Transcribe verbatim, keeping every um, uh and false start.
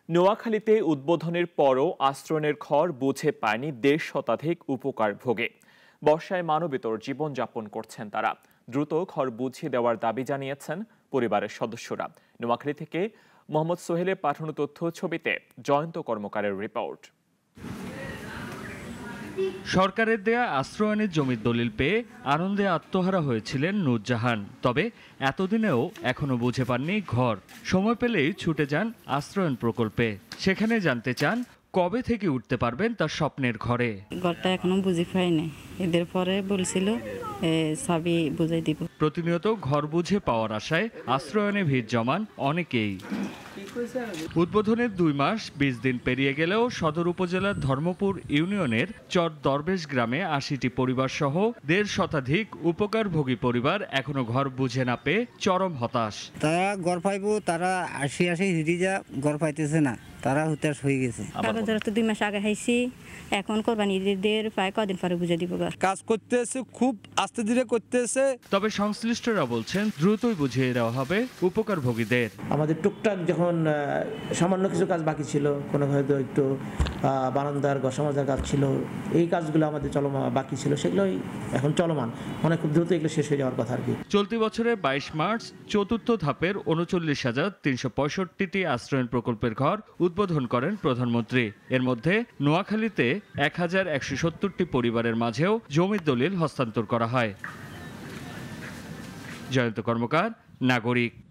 নোয়াখালীতে উদ্বোধনের পরও আশ্রয়নের ঘর বুঝে পায়নি দেড় শতাধিক উপকার ভোগে। বর্ষায় মানবেতর জীবনযাপন করছেন তারা। দ্রুত ঘর বুঝিয়ে দেওয়ার দাবি জানিয়েছেন পরিবারের সদস্যরা। নোয়াখালী থেকে মোহাম্মদ সোহেলের পাঠানো তথ্য ছবিতে জয়ন্ত কর্মকারের রিপোর্ট। সরকারের দেয়া আশ্রয়নের জমির দলিল পেয়ে আনন্দে আত্মহারা হয়েছিলেন নূরজাহান। তবে এতদিনেও এখনো বুঝে পাননি ঘর। সময় পেলেই ছুটে যান আশ্রয়ন প্রকল্পে। সেখানে জানতে চান কবে থেকে উঠতে পারবেন তার স্বপ্নের ঘরে। ঘরটা এখনো বুঝে পাইনি, এদের পরে বলছিল চাবি বুঝাই দিব। প্রতিনিয়ত ঘর বুঝে পাওয়ার আশায় আশ্রয়নে ভিড় জমান অনেকেই। উদ্বোধনের দুই মাস বিশ দিন পেরিয়ে গেলেও সদর উপজেলার ধর্মপুর ইউনিয়নের চর দরবেশ গ্রামে আশিটি পরিবার সহ দেড় শতাধিক উপকারভোগী পরিবার এখনো ঘর বুঝে না পেয়ে চরম হতাশ। তারা ঘর পাইব, তারা আশি আশি হিরিজা ঘর পাইতেছে না, তারা হতাশ হয়ে গেছে। কাগজের তো দুই মাস আগে হাইছি, এখন কোরবানি ঈদের প্রায় কদিন পরে বুঝে দিব। কাজ করতেছে, খুব আস্তে ধীরে করতেছে। তবে সংশ্লিষ্টরা বলছেন দ্রুতই বুঝিয়ে দেওয়া হবে উপকারভোগীদের। আমাদের টুকটাক যখন সামান্য কিছু কাজ বাকি ছিল, কোনো হয়তো একটু বারান্দার ঘর সমাজার কাজ ছিল, এই কাজগুলো আমাদের চলমান বাকি ছিল, সেগুলোই এখন চলমান। অনেক খুব দ্রুত এগুলো শেষ হয়ে যাওয়ার কথা আর কি। চলতি বছরের বাইশ মার্চ চতুর্থ ধাপের উনচল্লিশ হাজার তিনশো পঁয়ষট্টিটি আশ্রয়ন প্রকল্পের ঘর উদ্বোধন করেন প্রধানমন্ত্রী। এর মধ্যে নোয়াখালীতে এক হাজার একশো সত্তরটি পরিবারের মাঝেও জমির দলিল হস্তান্তর করা হয়। জয়ন্ত কর্মকার, নাগরিক।